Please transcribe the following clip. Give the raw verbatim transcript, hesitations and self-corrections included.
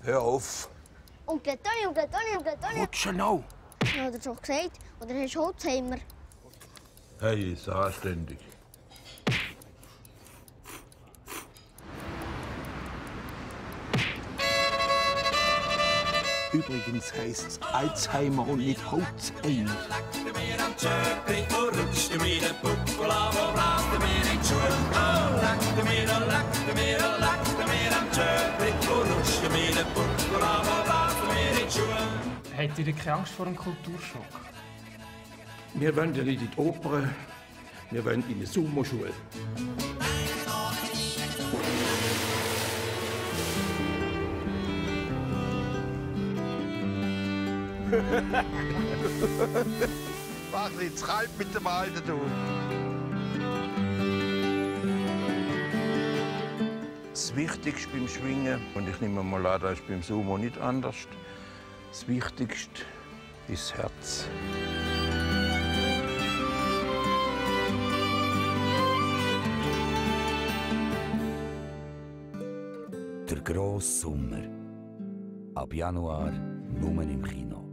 Hör auf. Onkel Toni, Onkel Toni, Onkel Toni. Rutschen auch. Ja, hat er schon gesagt. Oder hast du Alzheimer? Hey, ist anständig. Übrigens heißt es Alzheimer und nicht Alzheimer. Habt ihr keine Angst vor einem Kulturschock? Wir wollen ja nicht in die Oper, wir wollen in eine Sumo-Schule. Mach nicht zu kalt mit dem Alten, du. Das Wichtigste beim Schwingen, und ich nehme mal an, das ist beim Sumo nicht anders, das Wichtigste ist das Herz. Der grosse Sommer. Ab Januar nur im Kino.